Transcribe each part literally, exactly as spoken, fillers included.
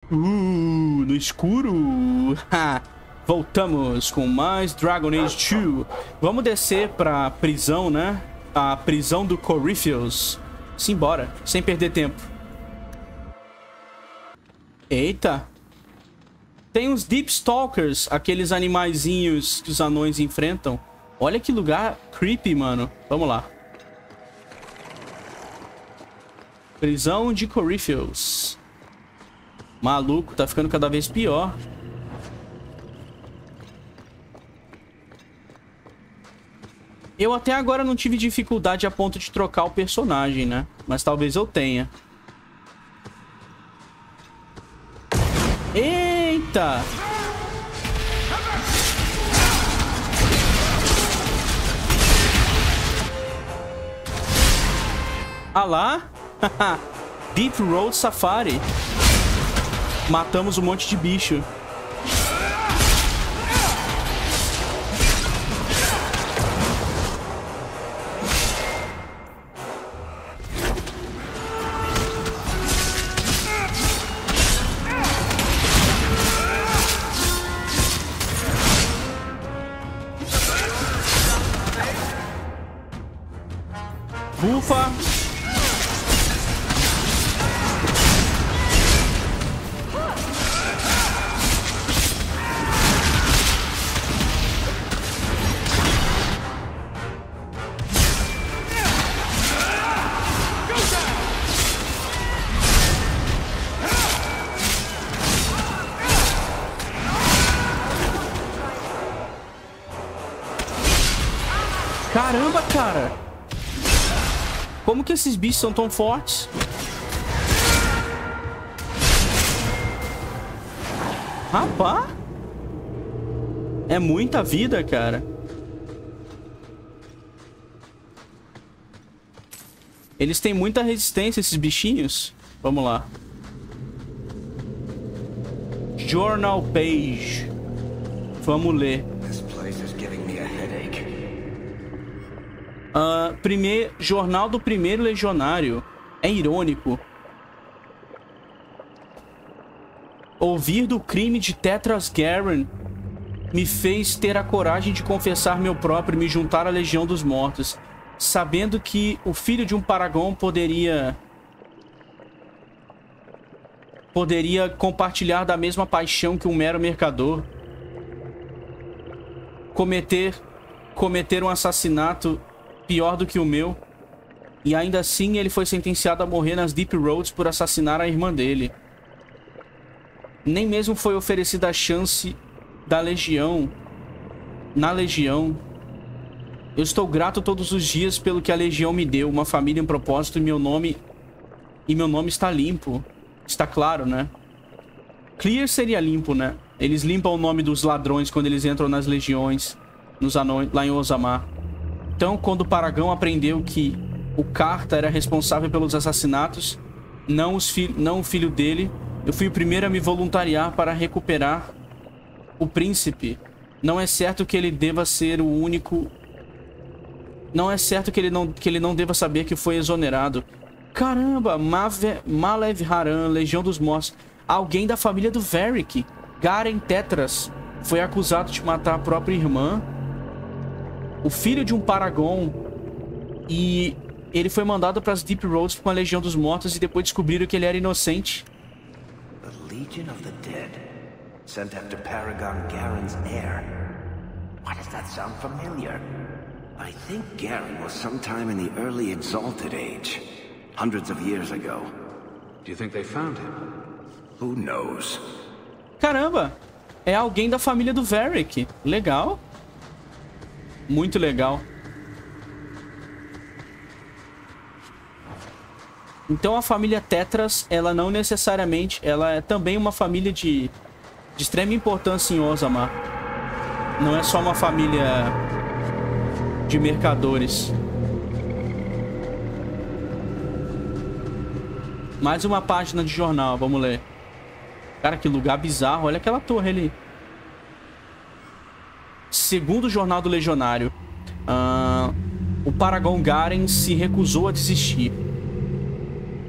Uh, no escuro. Ha. Voltamos com mais Dragon Age dois. Vamos descer pra prisão, né? A prisão do Corypheus. Simbora, sem perder tempo. Eita. Tem uns Deep Stalkers, aqueles animaizinhos que os anões enfrentam. Olha que lugar creepy, mano. Vamos lá. Prisão de Corypheus. Maluco, tá ficando cada vez pior. Eu até agora não tive dificuldade a ponto de trocar o personagem, né? Mas talvez eu tenha. Eita! Ah lá? Deep Road Safari. Matamos um monte de bicho. Bufa. Caramba, cara. Como que esses bichos são tão fortes? Rapaz. É muita vida, cara. Eles têm muita resistência, esses bichinhos. Vamos lá. Journal page. Vamos ler. Uh, primeir, jornal do primeiro legionário. É irônico. Ouvir do crime de Tetras Garen me fez ter a coragem de confessar meu próprio e me juntar à Legião dos Mortos, sabendo que o filho de um Paragon poderia poderia compartilhar da mesma paixão que um mero mercador, cometer cometer um assassinato pior do que o meu, e ainda assim ele foi sentenciado a morrer nas Deep Roads por assassinar a irmã dele. Nem mesmo foi oferecida a chance da Legião. Na Legião. Eu estou grato todos os dias pelo que a Legião me deu, uma família, um propósito, e meu nome... E meu nome está limpo. Está claro, né? Clear seria limpo, né? Eles limpam o nome dos ladrões quando eles entram nas legiões, nos anões, lá em Orzammar. Então, quando o Paragon aprendeu que o Carta era responsável pelos assassinatos, não, os fi não o filho dele, eu fui o primeiro a me voluntariar para recuperar o príncipe. Não é certo que ele deva ser o único... Não é certo que ele não, que ele não deva saber que foi exonerado. Caramba, Mave Malev Haran, Legião dos Mortos. Alguém da família do Varric, Garen Tetras, foi acusado de matar a própria irmã, o filho de um Paragon, e ele foi mandado para as Deep Roads com a Legião dos Mortos e depois descobriram que ele era inocente. The Legion of the Dead, sent after Paragon Garen's heir. Why does that sound familiar? I think Garen was sometime in the early Exalted Age, hundreds of years ago. Do you think they found him? Who knows? Caramba, é alguém da família do Varric. Legal. Muito legal. Então a família Tetras, ela não necessariamente... Ela é também uma família de, de extrema importância em Orzammar. Não é só uma família de mercadores. Mais uma página de jornal, vamos ler. Cara, que lugar bizarro. Olha aquela torre ali. Segundo o jornal do Legionário, uh, o Paragon Garen se recusou a desistir.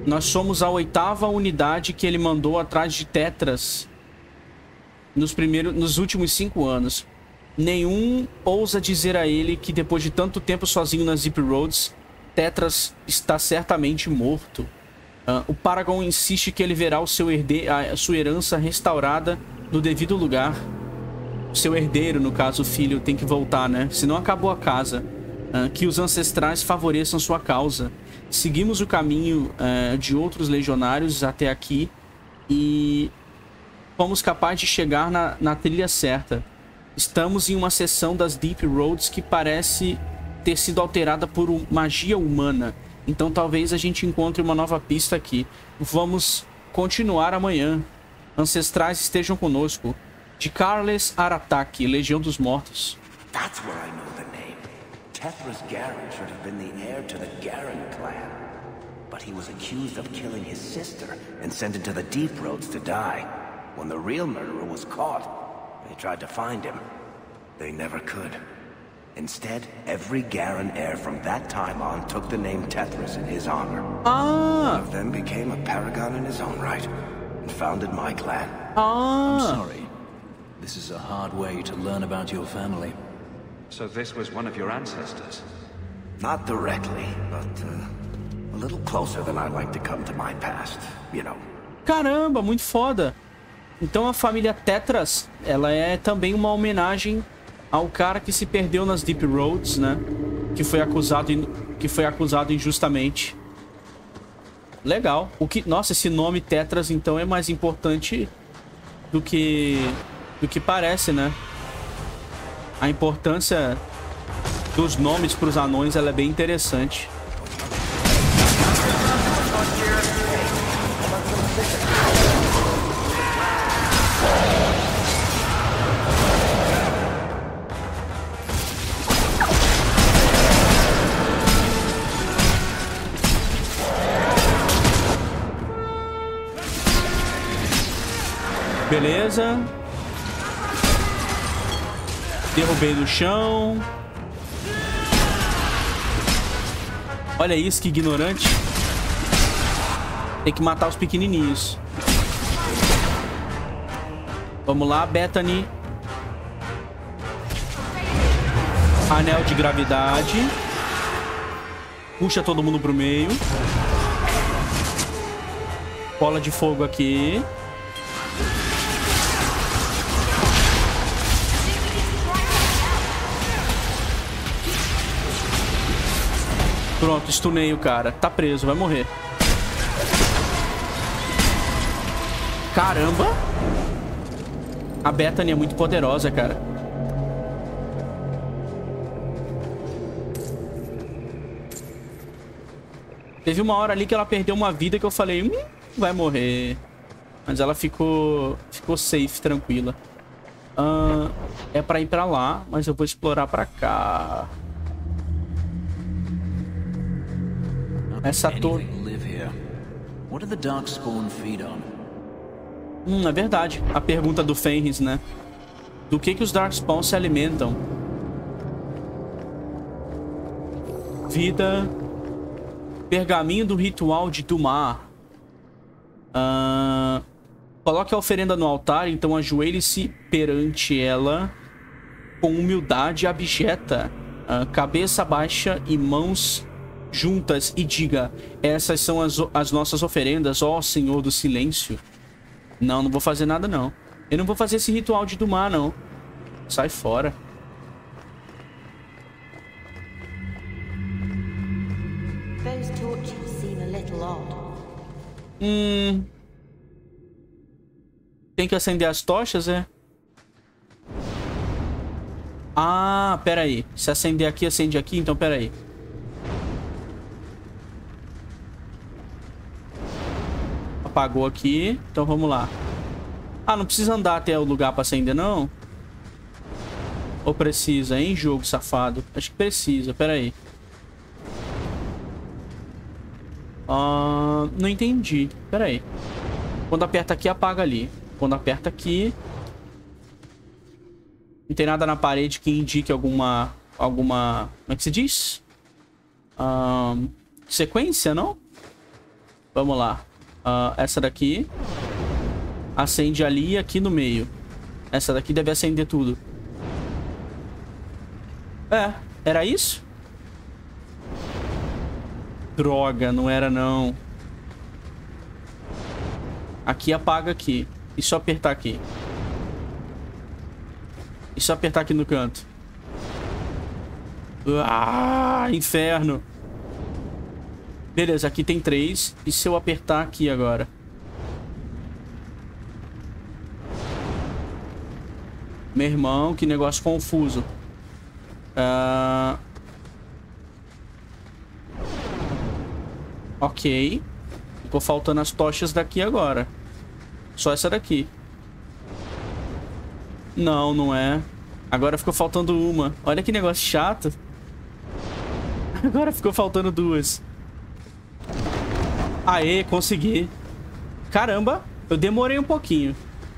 Nós somos a oitava unidade que ele mandou atrás de Tetras nos, primeiros, nos últimos cinco anos. Nenhum ousa dizer a ele que depois de tanto tempo sozinho nas Deep Roads, Tetras está certamente morto. Uh, o Paragon insiste que ele verá o seu herde a sua herança restaurada no devido lugar. O seu herdeiro, no caso o filho, tem que voltar, né? Senão acabou a casa. Uh, que os ancestrais favoreçam sua causa. Seguimos o caminho uh, de outros legionários até aqui e fomos capazes de chegar na, na trilha certa. Estamos em uma seção das Deep Roads que parece ter sido alterada por magia humana. Então talvez a gente encontre uma nova pista aqui. Vamos continuar amanhã. Ancestrais estejam conosco. De Carles Aratak, Legião dos Mortos. That's where I know the name. Tethras Garen should have been the heir to the Garen clan. But he was accused of killing his sister and sent into the Deep Roads to die. When the real murderer was caught, they tried to find him. They never could. Instead, every Garen heir from that time on took the name Tethras in his honor. Ah. One of them became a paragon in his own right and founded my clan. Ah. I'm sorry. This is a hard way to learn about your family. So this was one of your ancestors? Not directly, but uh, a little closer than I like to come to my past, you know. Caramba, muito foda. Então a família Tetras, ela é também uma homenagem ao cara que se perdeu nas Deep Roads, né? Que foi acusado, in... que foi acusado injustamente. Legal. O que... Nossa, esse nome Tetras, então, é mais importante do que... do que parece, né? A importância dos nomes para os anões, ela é bem interessante. Beleza. Derrubei do chão. Olha isso, que ignorante. Tem que matar os pequenininhos. Vamos lá, Bethany. Anel de gravidade. Puxa todo mundo pro meio. Bola de fogo aqui. Pronto, stunei o cara. Tá preso, vai morrer. Caramba! A Bethany é muito poderosa, cara. Teve uma hora ali que ela perdeu uma vida que eu falei, hum, vai morrer. Mas ela ficou, ficou safe, tranquila. Uh, é pra ir pra lá, mas eu vou explorar pra cá. Essa torre. Hum, é verdade. A pergunta do Fenris, né? Do que que os Darkspawn se alimentam? Vida. Pergaminho do ritual de Dumar. Uh, coloque a oferenda no altar, então ajoelhe-se perante ela com humildade abjeta. Uh, cabeça baixa e mãos juntas e diga: essas são as, as nossas oferendas, ó Senhor do Silêncio. Não, não vou fazer nada, não. Eu não vou fazer esse ritual de Dumar, não. Sai fora. Hum... Tem que acender as tochas, é? Ah, pera aí. Se acender aqui, acende aqui, então pera aí. Apagou aqui, então vamos lá. Ah, não precisa andar até o lugar pra acender, não? Ou precisa, hein, jogo safado? Acho que precisa, pera aí. Ah, não entendi, pera aí. Quando aperta aqui, apaga ali. Quando aperta aqui... Não tem nada na parede que indique alguma... Alguma... Como é que se diz? Ah, sequência, não? Vamos lá. Uh, essa daqui. Acende ali e aqui no meio. Essa daqui deve acender tudo. É, era isso? Droga, não era não. Aqui apaga aqui. E só apertar aqui. E só apertar aqui no canto. Ah, inferno. Beleza, aqui tem três. E se eu apertar aqui agora? Meu irmão, que negócio confuso. Uh... Ok. Ficou faltando as tochas daqui agora. Só essa daqui. Não, não é. Agora ficou faltando uma. Olha que negócio chato. Agora ficou faltando duas. Aê, consegui. Caramba, eu demorei um pouquinho.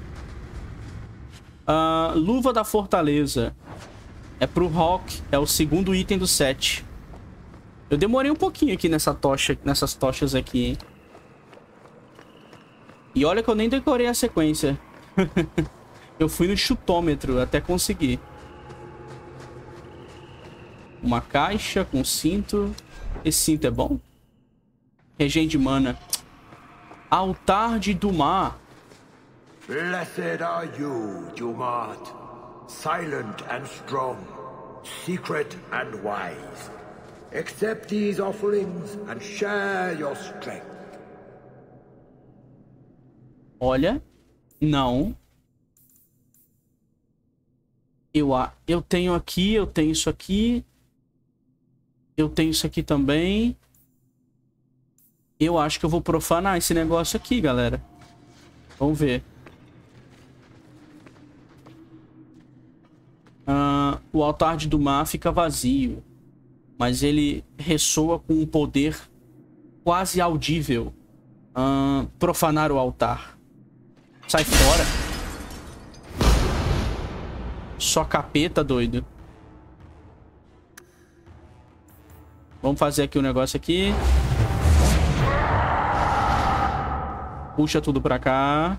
Uh, luva da fortaleza. É pro Hawk. É o segundo item do set. Eu demorei um pouquinho aqui nessa tocha, nessas tochas aqui, hein? E olha que eu nem decorei a sequência. Eu fui no chutômetro até conseguir. Uma caixa com cinto. Esse cinto é bom? Regen de mana. Altar de Dumat. Blessed are you, Dumat. Silent and strong. Secret and wise. Accept these offerings and share your strength. Olha. Não. Eu, eu tenho aqui, eu tenho isso aqui. Eu tenho isso aqui também. Eu acho que eu vou profanar esse negócio aqui, galera. Vamos ver. Uh, o altar de Dumat fica vazio. Mas ele ressoa com um poder quase audível. Uh, profanar o altar. Sai fora. Só capeta, doido. Vamos fazer aqui o um negócio aqui. Puxa tudo pra cá.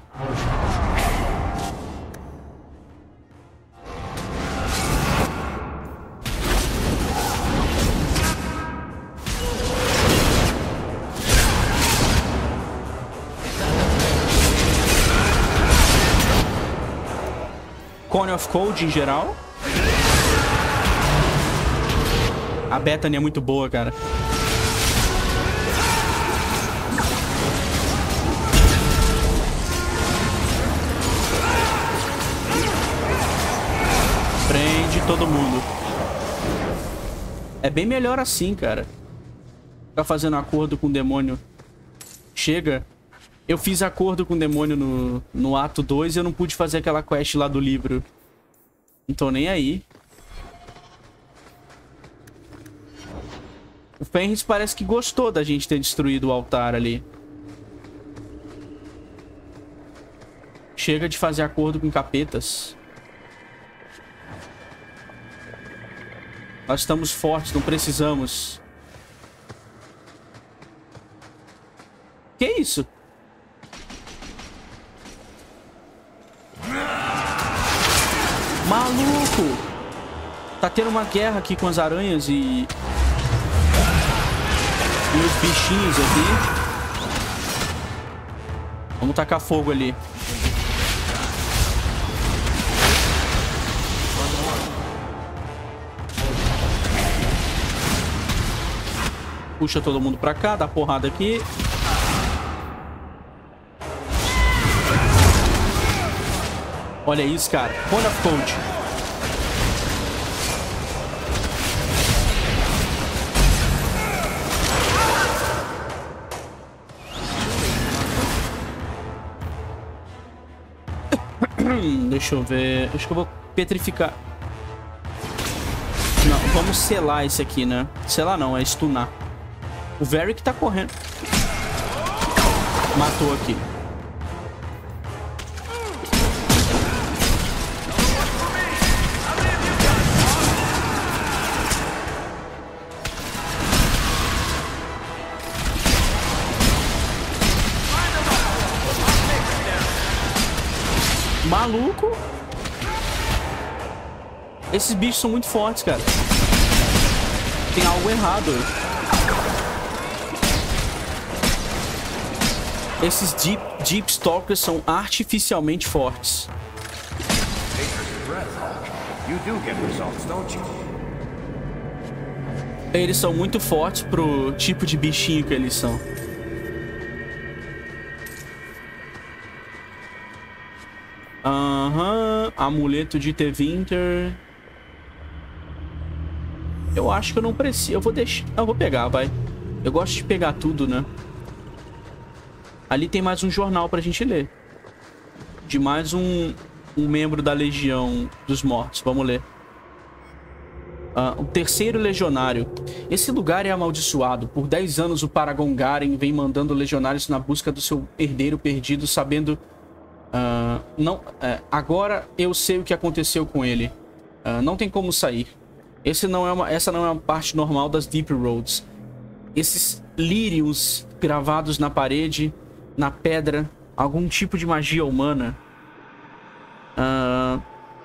Cone of Cold em geral. A Bethany é muito boa, cara. Prende todo mundo. É bem melhor assim, cara. Ficar fazendo acordo com o demônio. Chega. Eu fiz acordo com o demônio no, no ato dois e eu não pude fazer aquela quest lá do livro. Não tô nem aí. O Fenris parece que gostou da gente ter destruído o altar ali. Chega de fazer acordo com capetas. Nós estamos fortes, não precisamos. Que isso? Maluco! Tá tendo uma guerra aqui com as aranhas e... E os bichinhos aqui. Vamos tacar fogo ali. Puxa todo mundo pra cá, dá porrada aqui. Olha isso, cara. Cone of Cold. Deixa eu ver. Acho que eu vou petrificar. Não, vamos selar esse aqui, né? Selar não, é stunar. O Varric tá correndo. Matou aqui. Maluco. Esses bichos são muito fortes, cara. Tem algo errado. Esses Deep, Deep Stalkers são artificialmente fortes. Eles são muito fortes pro tipo de bichinho que eles são. Aham, uhum. Amuleto de Tevinter. Eu acho que eu não preciso. Eu vou deixar. Eu vou pegar, vai. Eu gosto de pegar tudo, né? Ali tem mais um jornal pra gente ler. De mais um, um membro da Legião dos Mortos. Vamos ler. Uh, o terceiro legionário. Esse lugar é amaldiçoado. Por dez anos o Paragon Garen vem mandando legionários na busca do seu herdeiro perdido, sabendo... Uh, não, uh, agora eu sei o que aconteceu com ele. Uh, não tem como sair. Esse não é uma, essa não é uma parte normal das Deep Roads. Esses lírios gravados na parede, na pedra, algum tipo de magia humana. Uh,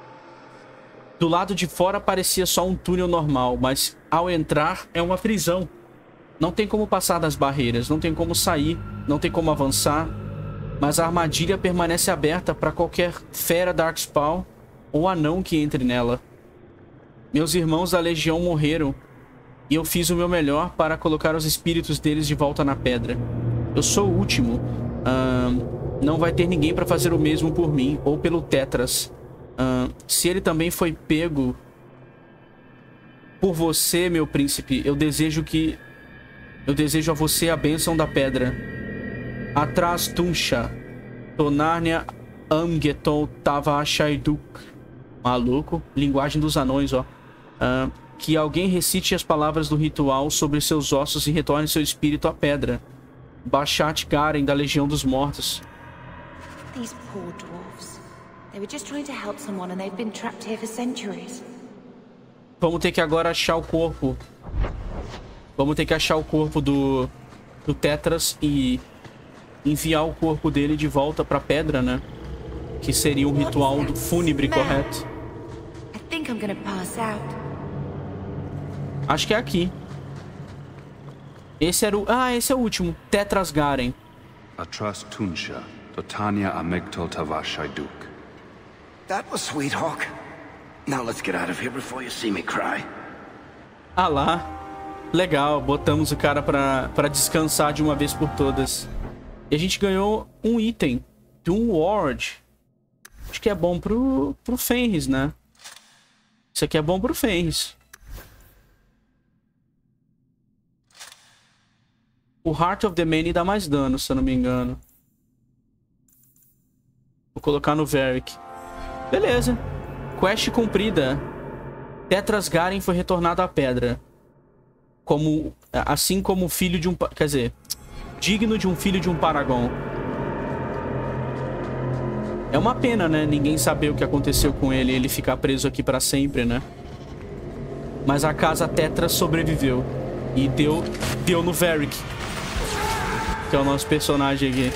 do lado de fora parecia só um túnel normal, mas ao entrar é uma prisão. Não tem como passar das barreiras, não tem como sair, não tem como avançar. Mas a armadilha permanece aberta para qualquer fera Darkspawn ou anão que entre nela. Meus irmãos da Legião morreram e eu fiz o meu melhor para colocar os espíritos deles de volta na pedra. Eu sou o último. Uh, não vai ter ninguém para fazer o mesmo por mim ou pelo Tetras. Uh, se ele também foi pego por você, meu príncipe, eu desejo que... Eu desejo a você a bênção da pedra. Atrás Tunsha, Tonarnia Amgeton Tava Shaiduk. Maluco, linguagem dos anões, ó. Uh, que alguém recite as palavras do ritual sobre seus ossos e retorne seu espírito à pedra. Bashat Garen, da Legião dos Mortos. These poor dwarfs. They were just trying to help someone and they've been trapped here for centuries. Vamos ter que agora achar o corpo. Vamos ter que achar o corpo do, do Tetras e enviar o corpo dele de volta pra pedra, né? Que seria um ritual do fúnebre, correto? I think I'm gonna pass out. Acho que é aqui. Esse era o... Ah, esse é o último. Tetras Garen. Atras Tunsha, Totania Amegtol Tava Shaiduk. That was sweet, Hawk. Now let's get out of here before you see me cry. Ah lá. Legal, botamos o cara pra, pra descansar de uma vez por todas. E a gente ganhou um item. Doom Ward. Acho que é bom pro, pro Fenris, né? Isso aqui é bom pro Fenris. O Heart of the Many dá mais dano, se eu não me engano. Vou colocar no Varric. Beleza. Quest cumprida. Tetras Garen foi retornado à pedra. Como, assim como o filho de um... Quer dizer, digno de um filho de um Paragon. É uma pena, né? Ninguém saber o que aconteceu com ele e ele ficar preso aqui pra sempre, né? Mas a casa Tetras sobreviveu. E deu, deu no Varric, que é o nosso personagem aqui.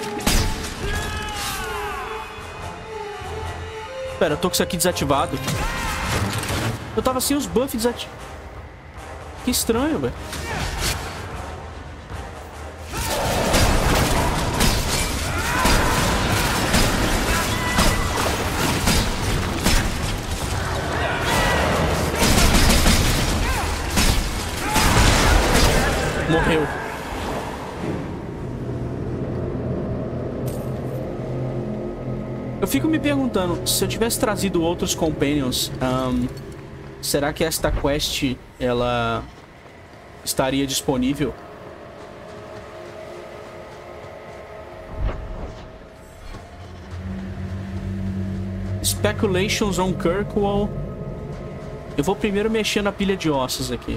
Pera, eu tô com isso aqui desativado. Eu tava sem os buffs desativados. Que estranho, velho. Morreu. Eu fico me perguntando, se eu tivesse trazido outros companions, um, será que esta quest, ela estaria disponível? Speculations on Kirkwall. Eu vou primeiro mexer na pilha de ossos aqui.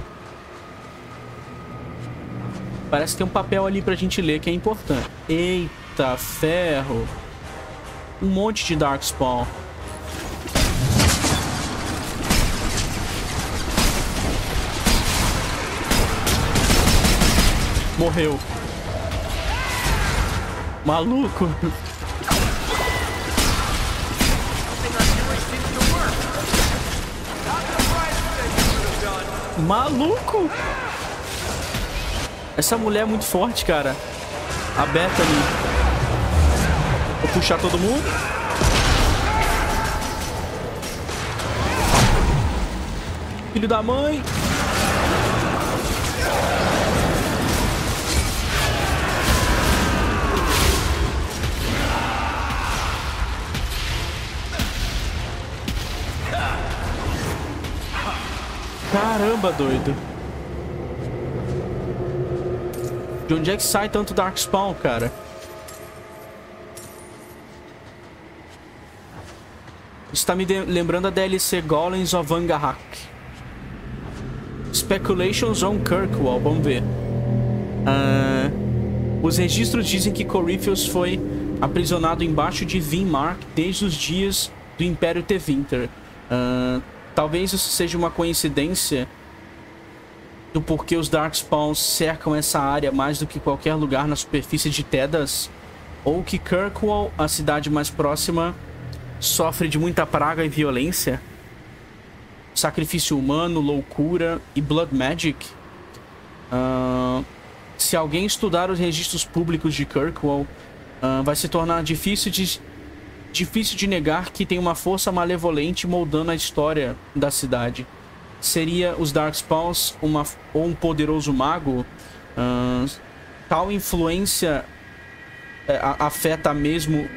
Parece que tem um papel ali pra gente ler que é importante. Eita, ferro. Um monte de Darkspawn. Morreu. Maluco! Essa mulher é muito forte, cara. A Bethany. Vou puxar todo mundo. Filho da mãe. Caramba, doido. De onde é que sai tanto Darkspawn, cara? Está me lembrando a D L C Golems of Angahak. Speculations on Kirkwall, vamos ver. Uh, os registros dizem que Corypheus foi aprisionado embaixo de Vinmark desde os dias do Império Tevinter. Uh, talvez isso seja uma coincidência do porquê os Darkspawns cercam essa área mais do que qualquer lugar na superfície de Tedas, ou que Kirkwall, a cidade mais próxima, sofre de muita praga e violência, sacrifício humano, loucura e blood magic. Uh, se alguém estudar os registros públicos de Kirkwall, uh, vai se tornar difícil de, difícil de negar que tem uma força malevolente moldando a história da cidade. Seria os Darkspawns uma, ou um poderoso mago? Uh, tal influência uh, afeta mesmo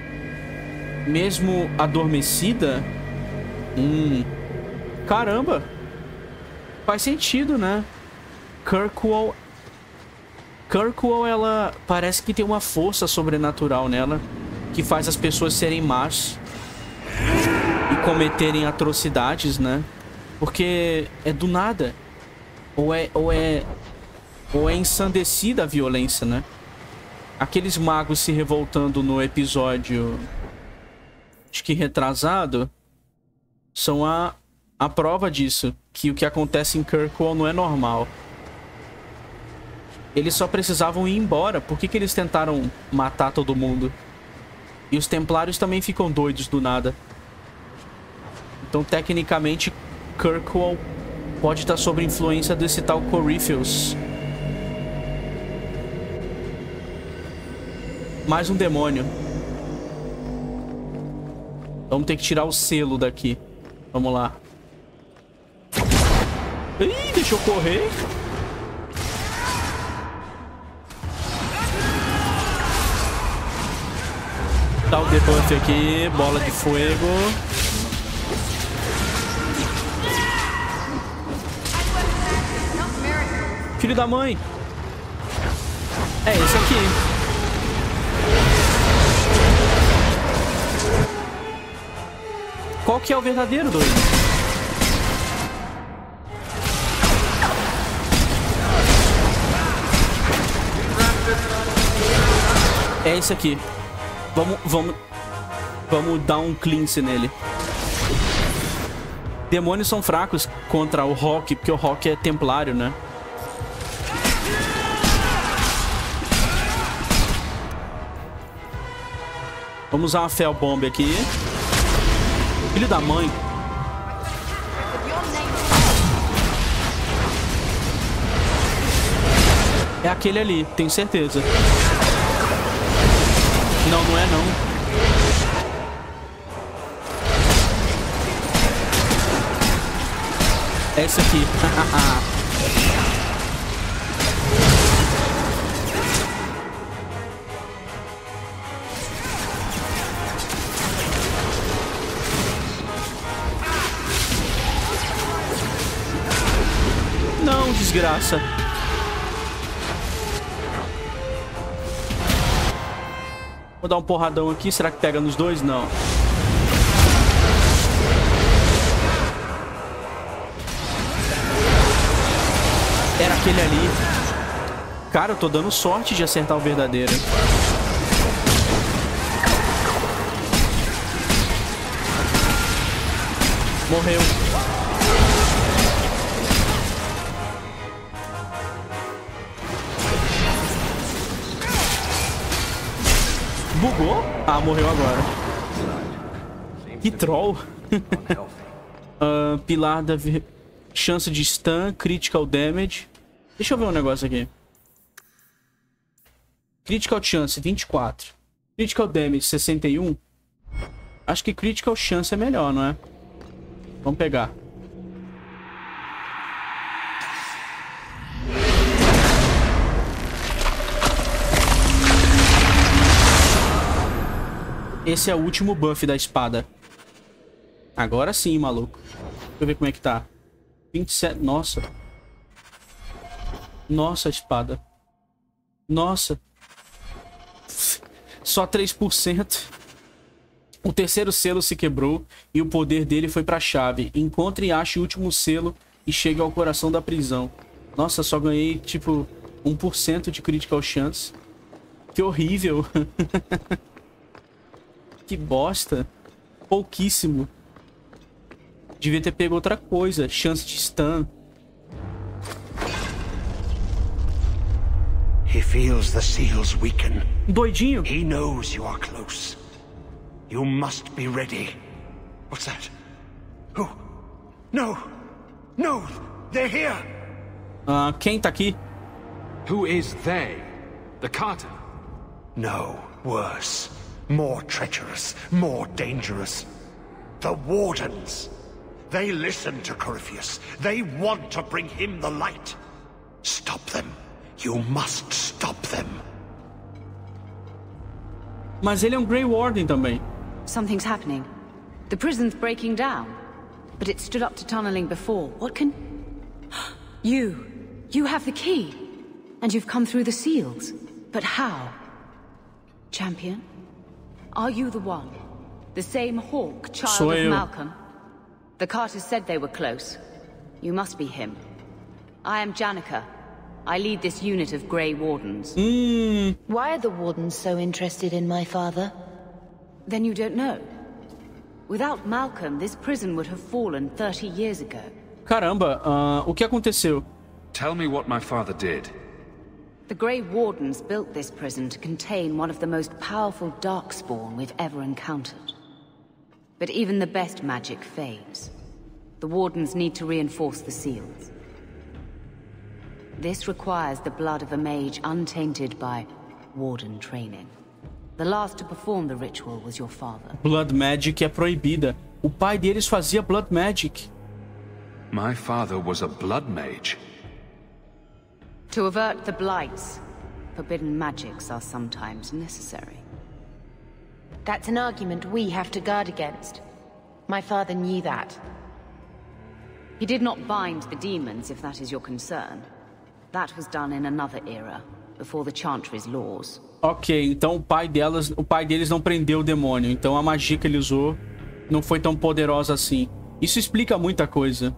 mesmo adormecida? Hum, caramba, faz sentido, né? Kirkwall, Kirkwall, ela parece que tem uma força sobrenatural nela que faz as pessoas serem más e cometerem atrocidades, né? Porque é do nada. Ou é, ou é, ou é ensandecida a violência, né? Aqueles magos se revoltando no episódio, acho que retrasado, são a, a prova disso. Que o que acontece em Kirkwall não é normal. Eles só precisavam ir embora. Por que que eles tentaram matar todo mundo? E os Templários também ficam doidos do nada. Então, tecnicamente, Kirkwall pode estar sob influência desse tal Corypheus. Mais um demônio. Vamos ter que tirar o selo daqui. Vamos lá. Ih, deixa eu correr. Dá o debuff aqui. Bola de fogo. Filho da mãe. É esse aqui. Qual que é o verdadeiro, doido? É esse aqui. Vamos, vamos, vamos dar um cleanse nele. Demônios são fracos contra o Rock, porque o Rock é templário, né? Vamos usar uma Fel Bomb aqui. Filho da mãe. É aquele ali, tenho certeza. Não, não é não. É esse aqui. Não, desgraça. Vou dar um porradão aqui. Será que pega nos dois? Não. Era aquele ali. Cara, eu tô dando sorte de acertar o verdadeiro. Morreu. Bugou? Ah, morreu agora. Que troll. uh, pilar da... Vir... chance de stun, critical damage. Deixa eu ver um negócio aqui. Critical chance, vinte e quatro. Critical damage, sessenta e um. Acho que critical chance é melhor, não é? Vamos pegar. Esse é o último buff da espada. Agora sim, maluco. Deixa eu ver como é que tá. vinte e sete. Nossa. Nossa, espada. Nossa. Só três por cento. O terceiro selo se quebrou e o poder dele foi pra chave. Encontre e ache o último selo e chegue ao coração da prisão. Nossa, só ganhei, tipo, um por cento de critical chance. Que horrível. Que bosta. Pouquíssimo. Devia ter pego outra coisa. Chance de stun. He feels the seals weaken. Doidinho. He knows you are close. You must be ready. What's that? Who? No! No! They're here! Uh, quem tá aqui? Who is they? The Carter? No, worse. More treacherous, more dangerous. The Wardens. They listen to Corypheus. They want to bring him the light. Stop them. You must stop them. Mas ele é um Grey Warden também. Something's happening. The prison's breaking down. But it stood up to tunneling before. What can... You. You have the key. And you've come through the seals. But how? Champion? Are you the one? The same Hawk, child Sou of eu. Malcolm? The Carters said they were close. You must be him. I am Janica. I lead this unit of Grey Wardens. Hum. Why are the Wardens so interested in my father? Then you don't know. Without Malcolm, this prison would have fallen thirty years ago. Caramba, uh, o que aconteceu? Tell me what my father did. The Grey Wardens built this prison to contain one of the most powerful Darkspawn we've ever encountered. But even the best magic fades. The Wardens need to reinforce the seals. This requires the blood of a mage untainted by Warden training. The last to perform the ritual was your father. Blood Magic é proibida. O pai deles fazia Blood Magic. My father was a blood mage. To avert the blights, forbidden magics are sometimes necessary. That's an argument we have to guard against. My father knew that. He did not bind the demons, if that is your concern. That was done in another era, before the Chantry's laws. Ok, então o pai delas, o pai deles não prendeu o demônio. Então a magia que ele usou não foi tão poderosa assim. Isso explica muita coisa.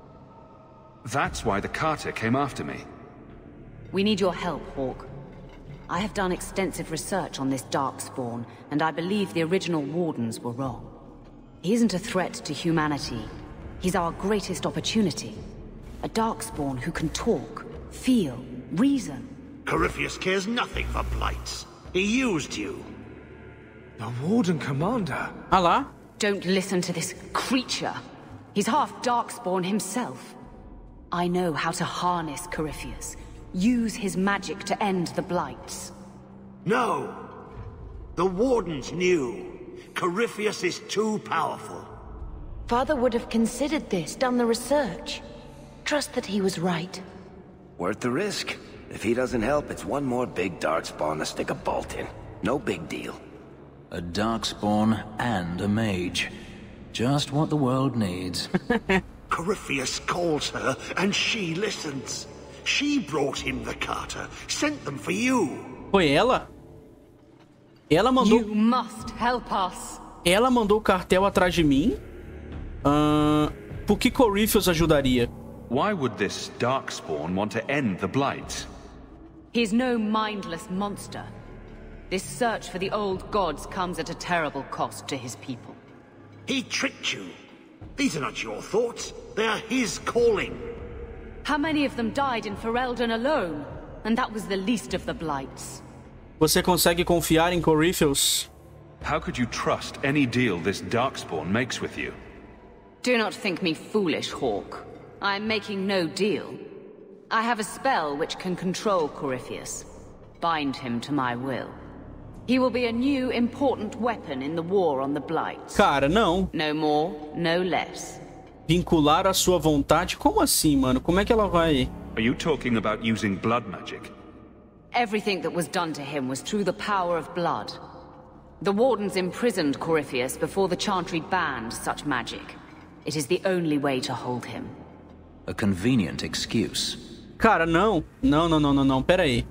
That's why the Carter came after me. We need your help, Hawk. I have done extensive research on this Darkspawn, and I believe the original Wardens were wrong. He isn't a threat to humanity. He's our greatest opportunity. A Darkspawn who can talk, feel, reason. Corypheus cares nothing for blights. He used you. The Warden Commander. Ah lá. Don't listen to this creature. He's half Darkspawn himself. I know how to harness Corypheus. Use his magic to end the blights. No. The Wardens knew. Corypheus is too powerful. Father would have considered this, done the research. Trust that he was right. Worth the risk. If he doesn't help, it's one more big Darkspawn to stick a bolt in. No big deal. A Darkspawn and a mage. Just what the world needs. Corypheus calls her, and she listens. She brought him the Carter, sent them for you. Foi ela? Ela mandou... You must help us. Ela mandou o cartel atrás de mim? Uh, por que Corypheus ajudaria? Why would this Darkspawn want to end the Blights? He's no mindless monster. This search for the old gods comes at a terrible cost to his people. He tricked you. These are not your thoughts. They are his calling. How many of them died in Ferelden alone? And that was the least of the blights. Você consegue confiar em Corypheus? How could you trust any deal this Darkspawn makes with you? Do not think me foolish, Hawk. I'm making no deal. I have a spell which can control Corypheus. Bind him to my will. He will be a new, important weapon in the war on the Blight. Cara, não. No more, no less. Vincular a sua vontade? Como assim, mano? Como é que ela vai... Are you talking about using blood magic? Everything that was done to him was through the power of blood. The Wardens imprisoned Corypheus before the Chantry banned such magic. It is the only way to hold him. A convenient excuse. Cara, não. Não, não, não, não, não. Pera aí.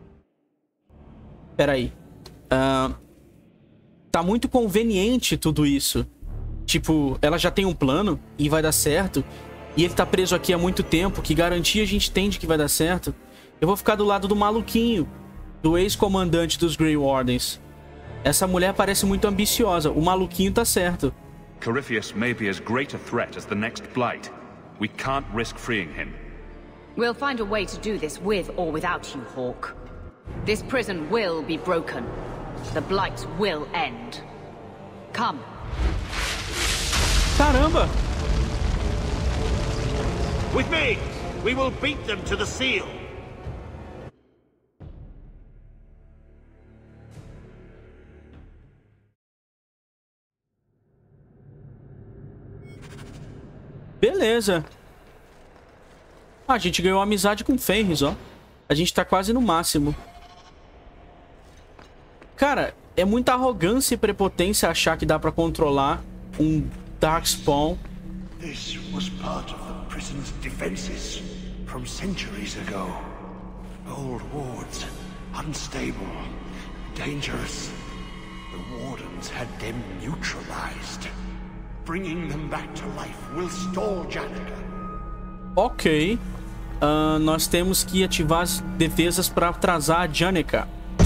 Pera aí. Uh, tá muito conveniente tudo isso. Tipo, ela já tem um plano e vai dar certo. E ele tá preso aqui há muito tempo. Que garantia a gente tem de que vai dar certo? Eu vou ficar do lado do maluquinho, do ex-comandante dos Grey Wardens. Essa mulher parece muito ambiciosa. O maluquinho tá certo. Corypheus may be as great a threat as the next Blight. We can't risk freeing him. We'll find a way to do this with or without you, Hawk. This prison will be broken. The Blight will end. Come. Caramba! With me, we will beat them to the seal. Beleza. Ah, a gente ganhou amizade com Fenris, ó. A gente tá quase no máximo. Cara, é muita arrogância e prepotência achar que dá pra controlar um Darkspawn. This was part of the prison's defenses from centuries ago. Old wards, unstable, dangerous. The Wardens had them neutralized. Bringing them back to life will stall Janica. Ok. Uh, nós temos que ativar as defesas para atrasar a Janica.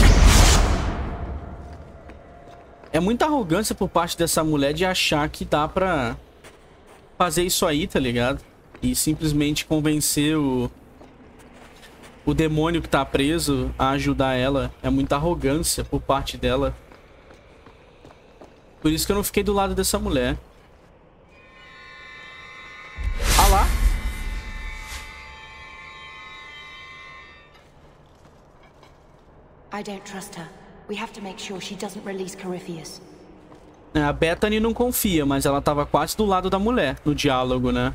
É muita arrogância por parte dessa mulher de achar que dá pra fazer isso aí, tá ligado? E simplesmente convencer o, o demônio que tá preso a ajudar ela. É muita arrogância por parte dela. Por isso que eu não fiquei do lado dessa mulher. Ah lá. I don't trust her. We have to make sure she doesn't release Corypheus. A Bethany não confia, mas ela tava quase do lado da mulher no diálogo, né?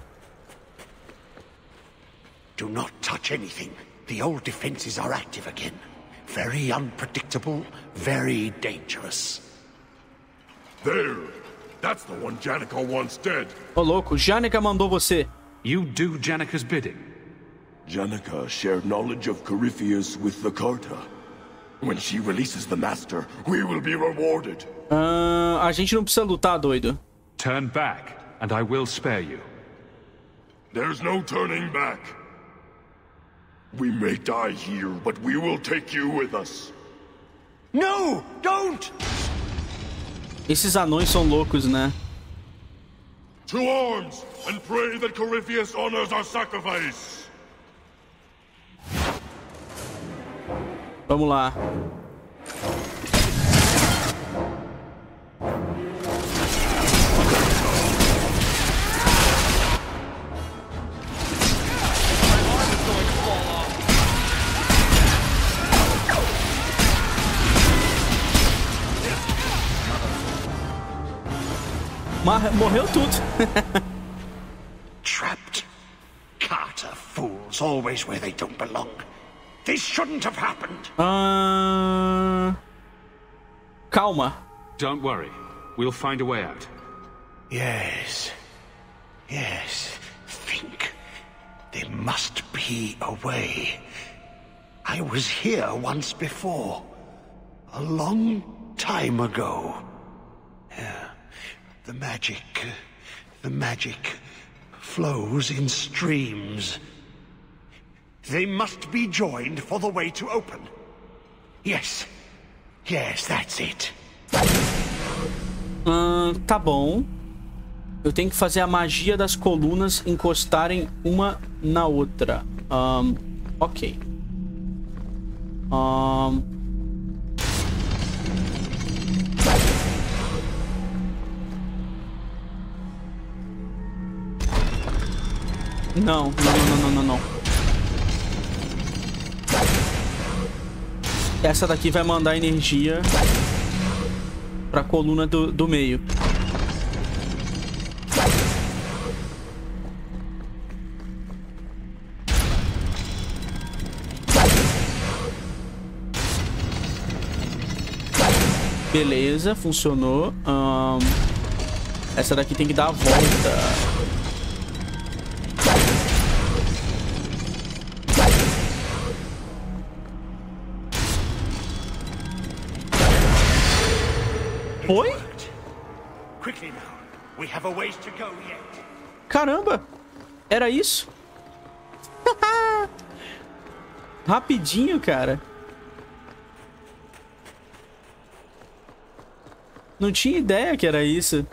Do not touch anything. The old defenses are active again. Very unpredictable, very dangerous. There. That's the one Janica wants dead. Ô, louco, Janica mandou você. You do Janica's bidding. Janica shared knowledge of Corypheus with the Carta. When she releases the Master, we will be rewarded. Uh, a gente não precisa lutar, doido. Turn back, and I will spare you. There's no turning back. We may die here, but we will take you with us. No! Don't! Esses anões são loucos, né? To arms, and pray that Corypheus honors our sacrifice. Vamos lá. Mar- morreu tudo. Trapped. Carter fools always where they don't belong. This shouldn't have happened. Uh... Calma. Don't worry. We'll find a way out. Yes. Yes. Think. There must be a way. I was here once before. A long time ago. Yeah. The magic... The magic flows in streams. They must be joined for the way to open. Yes. Yes, that's it. Uh, tá bom. Eu tenho que fazer a magia das colunas encostarem uma na outra. Um, ok. Um... Não, não, não, não, não, não. Essa daqui vai mandar energia pra coluna do, do meio. Beleza, funcionou. Um, essa daqui tem que dar a volta. Oi? Caramba! Era isso? Rapidinho, cara. Não tinha ideia que era isso.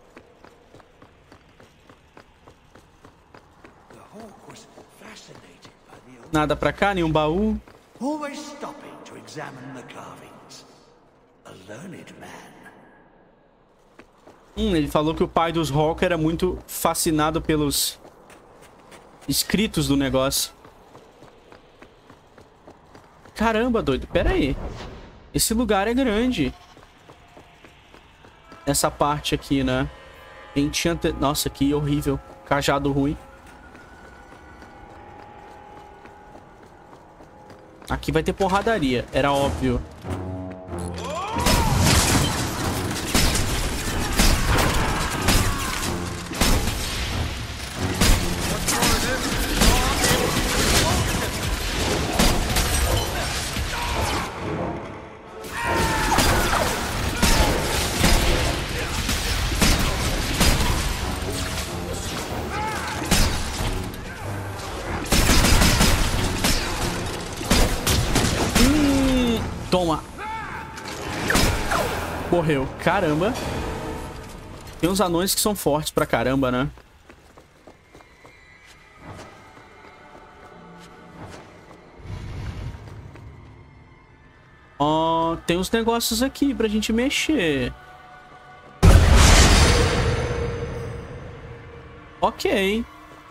Nada pra cá, nenhum baú. Always stopping to examine the carvings. A learned man. Hum, ele falou que o pai dos Hawke era muito fascinado pelos escritos do negócio. Caramba, doido. Pera aí. Esse lugar é grande. Essa parte aqui, né? Enchanted... Nossa, que horrível. Cajado ruim. Aqui vai ter porradaria. Era óbvio. Toma. Morreu. Caramba. Tem uns anões que são fortes pra caramba, né? Ó, oh, tem uns negócios aqui pra gente mexer. Ok.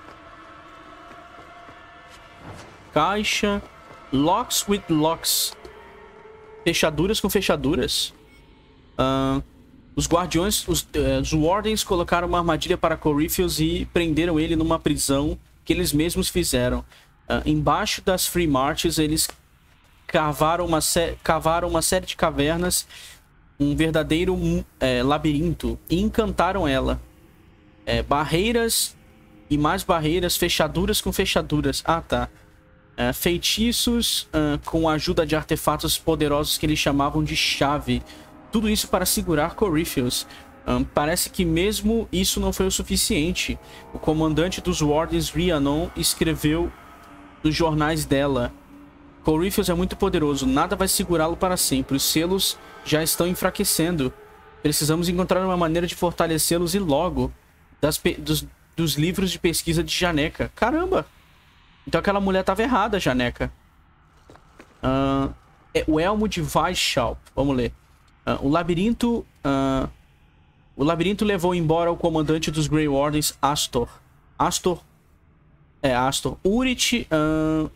Caixa. Locks with locks. Fechaduras com fechaduras. Uh, os guardiões, os, uh, os Wardens colocaram uma armadilha para Corypheus e prenderam ele numa prisão que eles mesmos fizeram. Uh, embaixo das Free Marches, eles cavaram uma, cavaram uma série de cavernas, um verdadeiro é, labirinto, e encantaram ela. É, barreiras e mais barreiras, fechaduras com fechaduras. Ah, tá. Uh, feitiços uh, com a ajuda de artefatos poderosos que eles chamavam de chave. Tudo isso para segurar Corypheus. Um, parece que mesmo isso não foi o suficiente. O comandante dos Wardens, Rhiannon, escreveu nos jornais dela: Corypheus é muito poderoso, nada vai segurá-lo para sempre. Os selos já estão enfraquecendo. Precisamos encontrar uma maneira de fortalecê-los e logo. Das dos, dos livros de pesquisa de Janeca. Caramba! Então aquela mulher estava errada, Janeca. Uh, é o Elmo de Weishaupt. Vamos ler. Uh, o labirinto... Uh, o labirinto levou embora o comandante dos Grey Wardens, Astor. Astor... É, Astor. Urit... Uh,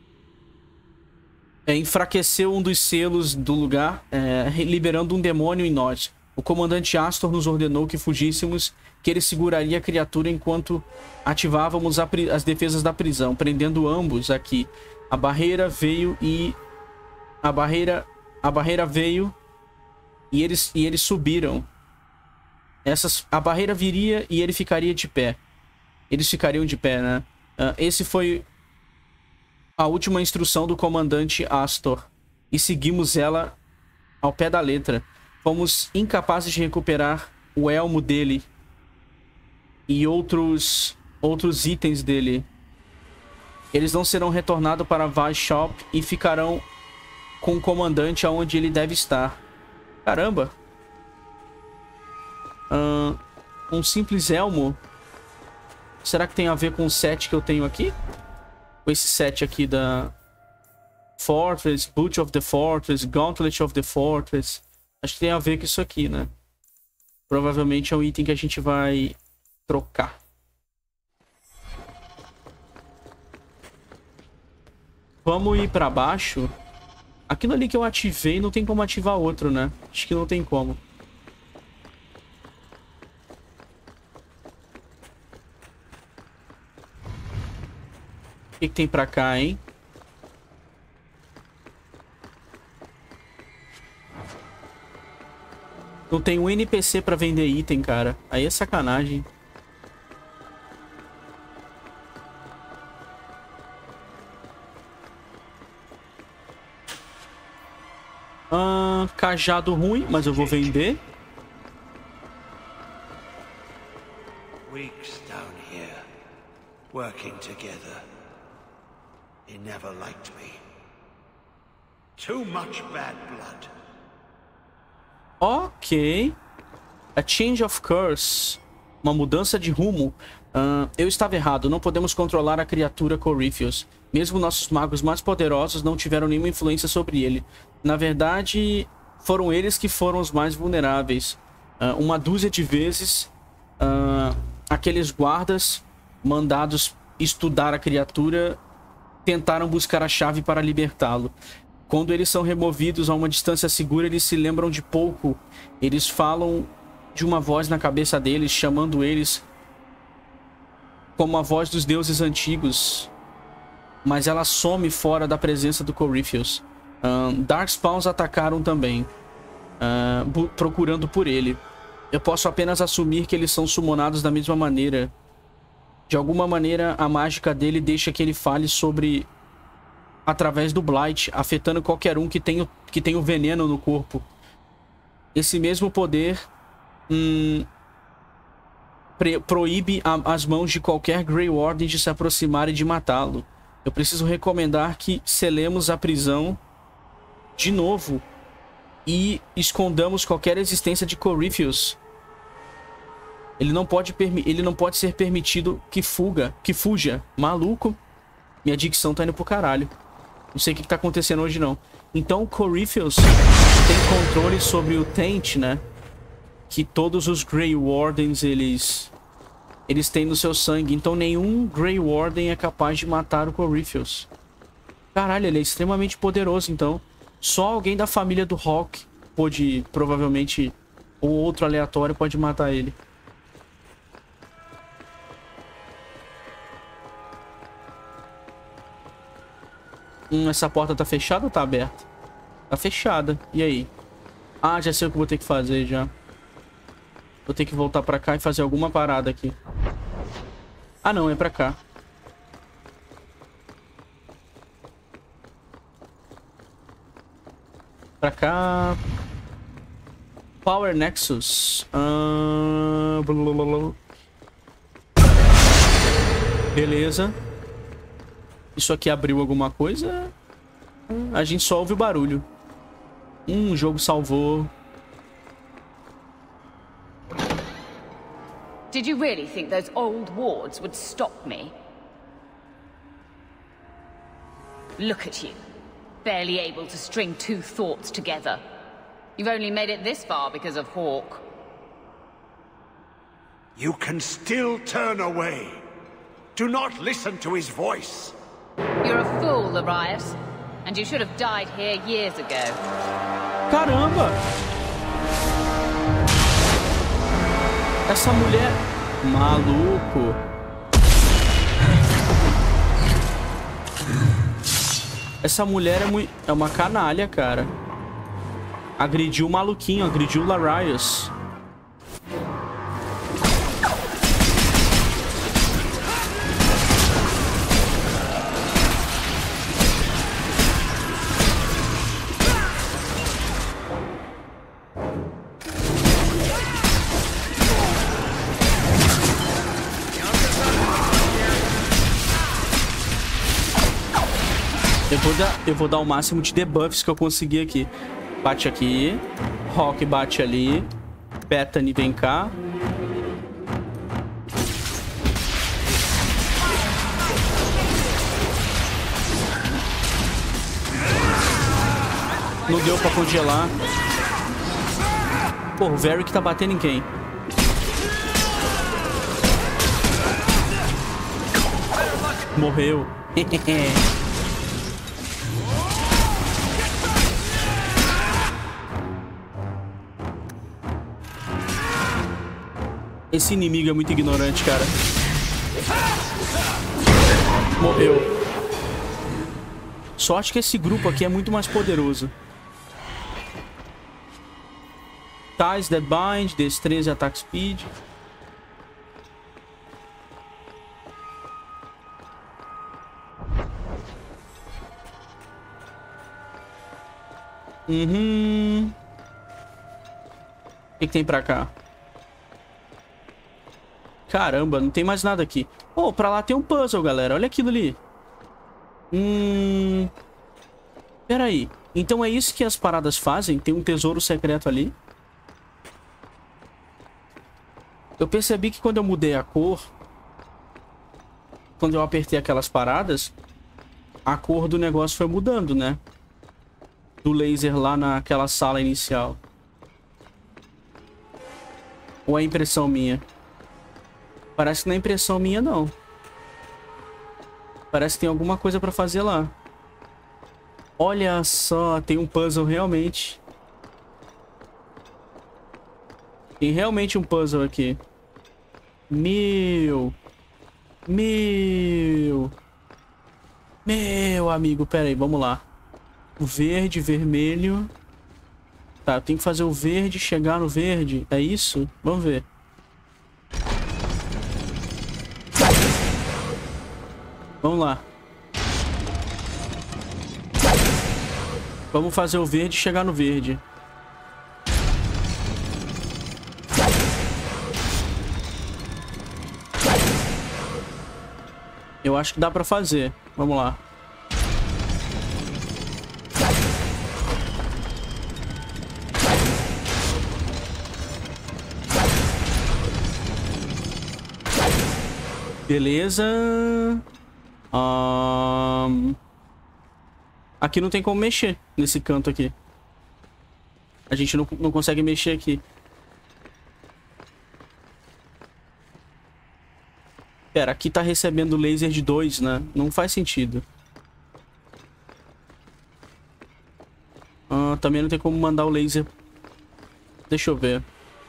é, enfraqueceu um dos selos do lugar, é, liberando um demônio em nós. O comandante Astor nos ordenou que fugíssemos, que ele seguraria a criatura enquanto ativávamos a as defesas da prisão, prendendo ambos aqui. A barreira veio e... A barreira... A barreira veio e eles, e eles subiram. Essas, a barreira viria e ele ficaria de pé. Eles ficariam de pé, né? Uh, esse foi a última instrução do comandante Astor. E seguimos ela ao pé da letra. Fomos incapazes de recuperar o elmo dele e outros, outros itens dele. Eles não serão retornados para Weishaupt e ficarão com o comandante aonde ele deve estar. Caramba! Uh, um simples elmo. Será que tem a ver com o set que eu tenho aqui? Com esse set aqui da Fortress, Boot of the Fortress, Gauntlet of the Fortress. Acho que tem a ver com isso aqui, né? Provavelmente é um item que a gente vai trocar. Vamos ir pra baixo. Aquilo ali que eu ativei não tem como ativar outro, né? Acho que não tem como. O que, que tem pra cá, hein? Não tem um N P C pra vender item, cara. Aí é sacanagem. Ah, cajado ruim, mas eu vou vender. Weeks down here, working together. He never liked me. Too much bad blood. Ok. A change of course. Uma mudança de rumo. Uh, eu estava errado. Não podemos controlar a criatura Corypheus. Mesmo nossos magos mais poderosos não tiveram nenhuma influência sobre ele. Na verdade, foram eles que foram os mais vulneráveis. Uh, uma dúzia de vezes, uh, aqueles guardas mandados estudar a criatura tentaram buscar a chave para libertá-lo. Quando eles são removidos a uma distância segura, eles se lembram de pouco. Eles falam de uma voz na cabeça deles, chamando eles como a voz dos deuses antigos. Mas ela some fora da presença do Corypheus. Uh, Darkspawns atacaram também, uh, procurando por ele. Eu posso apenas assumir que eles são summonados da mesma maneira. De alguma maneira, a mágica dele deixa que ele fale sobre... através do Blight, afetando qualquer um que tenha, que tenha o veneno no corpo. Esse mesmo poder hum, proíbe a, as mãos de qualquer Grey Warden de se aproximar e de matá-lo. Eu preciso recomendar que selemos a prisão de novo e escondamos qualquer existência de Corypheus. Ele não pode, ele não pode ser permitido que fuga, que fuja. Maluco. Minha dicção tá indo pro caralho. Não sei o que, que tá acontecendo hoje, não. Então, o Corypheus tem controle sobre o Taint, né? Que todos os Grey Wardens, eles... Eles têm no seu sangue. Então, nenhum Grey Warden é capaz de matar o Corypheus. Caralho, ele é extremamente poderoso, então. Só alguém da família do Hawk pode, provavelmente... Ou outro aleatório pode matar ele. Hum, essa porta tá fechada ou tá aberta? Tá fechada. E aí? Ah, já sei o que eu vou ter que fazer já. Vou ter que voltar pra cá e fazer alguma parada aqui. Ah, não. É pra cá. Pra cá. Power Nexus. Ah... Beleza. Isso aqui abriu alguma coisa? A gente só ouve o barulho. Hum, o jogo salvou. Did you really think those old wards would stop me? Look at you. Barely able to string two thoughts together. You've only made it this far because of Hawk. You can still turn away. Do not listen to his voice. You're a fool, Larius. And you should have died here years ago. Caramba! Essa mulher... Maluco. Essa mulher é, muito... é uma canalha, cara. Agrediu o maluquinho, agrediu o Larius. Eu vou, dar, eu vou dar o máximo de debuffs que eu conseguir aqui. Bate aqui. Hawk bate ali. Bethany, vem cá. Não deu pra congelar. Pô, o Varric tá batendo em quem? Morreu. Esse inimigo é muito ignorante, cara. Morreu. Sorte que esse grupo aqui é muito mais poderoso. Ties that bind, destreza e attack speed. Uhum. O que, que tem pra cá? Caramba, não tem mais nada aqui. Oh, pra lá tem um puzzle, galera. Olha aquilo ali. Hum... Pera aí. Então é isso que as paradas fazem? Tem um tesouro secreto ali? Eu percebi que quando eu mudei a cor... Quando eu apertei aquelas paradas... A cor do negócio foi mudando, né? Do laser lá naquela sala inicial. Ou é impressão minha? Parece que não é impressão minha, não. Parece que tem alguma coisa pra fazer lá. Olha só, tem um puzzle realmente. Tem realmente um puzzle aqui. Meu. Meu. Meu amigo, pera aí, vamos lá. O verde, vermelho. Tá, eu tenho que fazer o verde chegar no verde. É isso? Vamos ver. Vamos lá. Vamos fazer o verde chegar no verde. Eu acho que dá pra fazer. Vamos lá. Beleza. Um... Aqui não tem como mexer. Nesse canto aqui. A gente não, não consegue mexer aqui. Pera, aqui tá recebendo laser de dois, né? Não faz sentido. Ah, também não tem como mandar o laser. Deixa eu ver.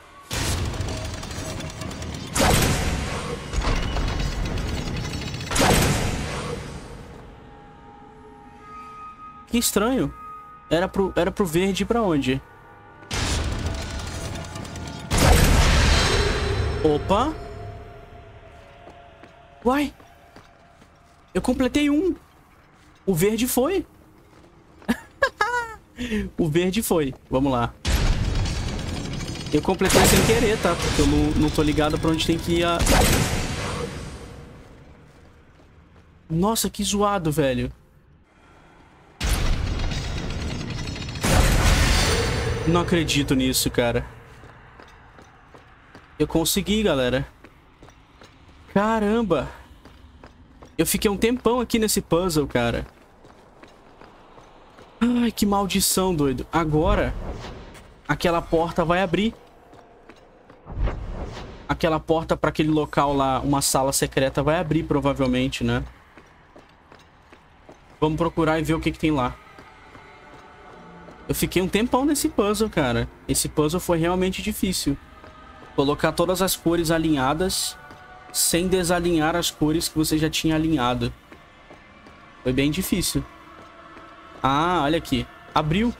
Que estranho. Era pro, era pro verde ir pra onde? Opa. Uai. Eu completei um. O verde foi. O verde foi. Vamos lá. Eu completei sem querer, tá? Porque eu não, não tô ligado pra onde tem que ir a... Nossa, que zoado, velho. Não acredito nisso, cara. Eu consegui, galera. Caramba. Eu fiquei um tempão aqui nesse puzzle, cara. Ai, que maldição, doido. Agora, aquela porta vai abrir. Aquela porta pra aquele local lá, uma sala secreta, vai abrir, provavelmente, né? Vamos procurar e ver o que que tem lá. Eu fiquei um tempão nesse puzzle, cara. Esse puzzle foi realmente difícil. Colocar todas as cores alinhadas sem desalinhar as cores que você já tinha alinhado. Foi bem difícil. Ah, olha aqui. Abriu.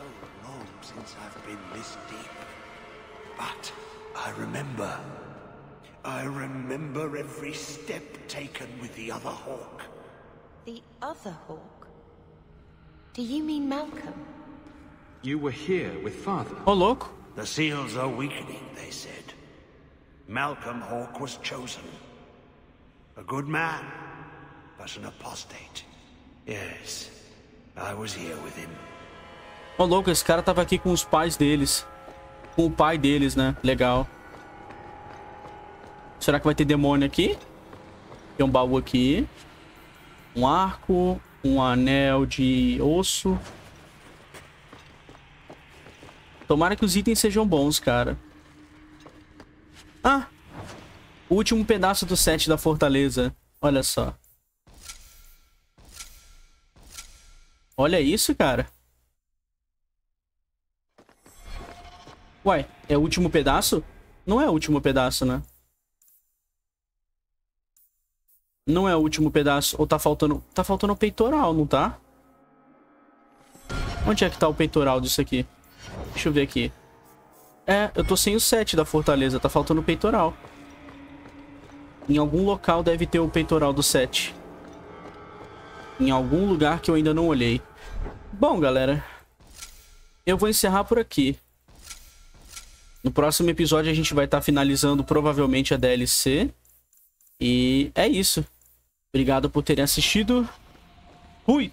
I remember. I remember every step taken with the other Hawk. The other Hawk? Do you mean Malcolm? You were here with Father. Oh, louco. The seals are weakening, they said. Malcolm Hawk was chosen. A good man, but an apostate. Yes, I was here with him. Oh, louco, esse cara tava aqui com os pais deles. Com o pai deles, né? Legal. Será que vai ter demônio aqui? Tem um baú aqui. Um arco. Um anel de osso. Tomara que os itens sejam bons, cara. Ah! O último pedaço do set da fortaleza. Olha só. Olha isso, cara. Uai, é o último pedaço? Não é o último pedaço, né? Não é o último pedaço. Ou tá faltando... Tá faltando o peitoral, não tá? Onde é que tá o peitoral disso aqui? Deixa eu ver aqui. É, eu tô sem o sete da fortaleza. Tá faltando o peitoral. Em algum local deve ter o peitoral do sete. Em algum lugar que eu ainda não olhei. Bom, galera. Eu vou encerrar por aqui. No próximo episódio a gente vai estar finalizando provavelmente a D L C. E é isso. Obrigado por terem assistido. Fui!